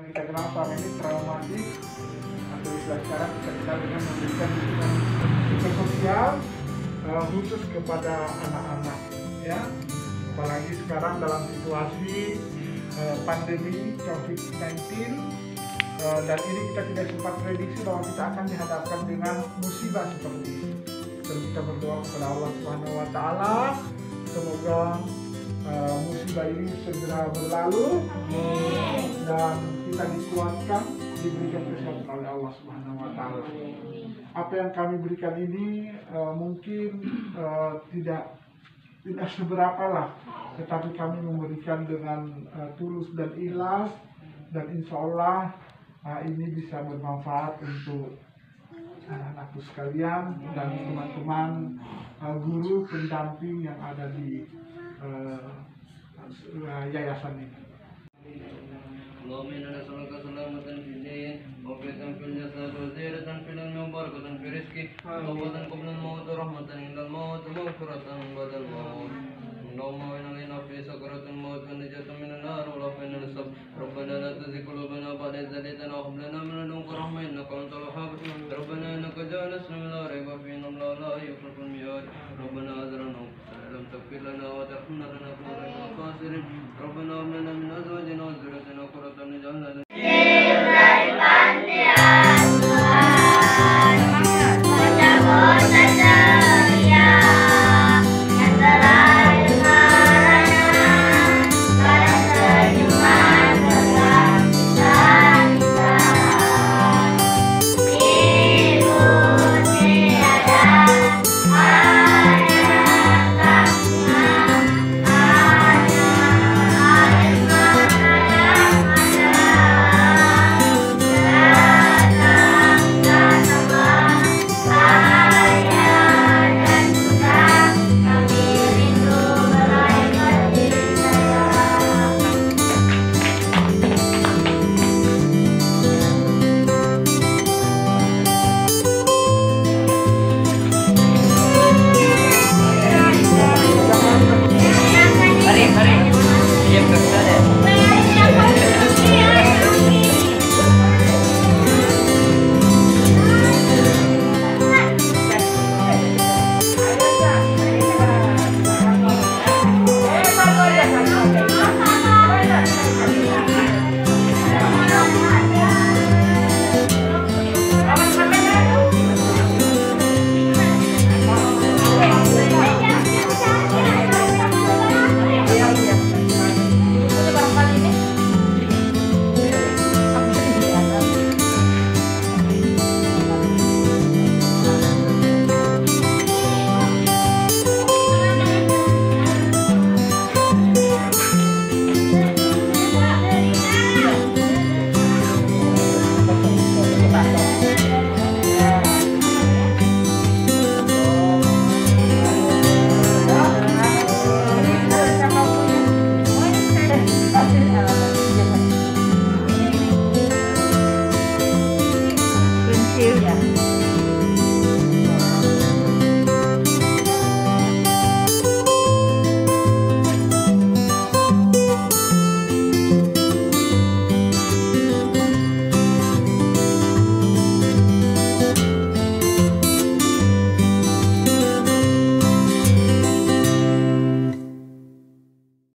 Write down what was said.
kita kenal selama ini traumatik, atau istilah sekarang kita kenal dengan memberikan dukungan psikososial khusus kepada anak-anak, ya. Apalagi sekarang dalam situasi pandemi COVID-19, dan ini kita tidak sempat prediksi bahwa kita akan dihadapkan dengan musibah seperti ini. Terus kita berdoa kepada Allah Subhanahu Wa Taala, semoga musibah ini segera berlalu dan kita dikuatkan, diberikan kesehatan oleh Allah Subhanahu Wa Taala. Apa yang kami berikan ini mungkin tidak seberapa lah, tetapi kami memberikan dengan tulus dan ikhlas, dan insya Allah ini bisa bermanfaat untuk anak-anakku sekalian dan teman-teman guru pendamping yang ada di yayasan ini. اللهم إنا نسألك سلامة في الدين وعافية في الجسد وزيادة في العلم وبركة في الرزق توبة قبل الموت ورحمة عند الموت ومغفرة بعد الموت. اللهم إنا علينا في سكرة الموت والنجاة من النار والعافية من الصبر. ربنا لا تزغ قلوبنا بعد إذ هديتنا وهب لنا من لدنك رحمة إنك أنت الوهاب. ربنا إنك جعلتنا من لا ريب فيه إن الله لا يخلف الميعاد. ربنا أجرنا لم تغفر لنا وترحمنا لنكون من الخاسرين. ربنا هب لنا من أزواجنا وذريتنا قرة أعين واجعلنا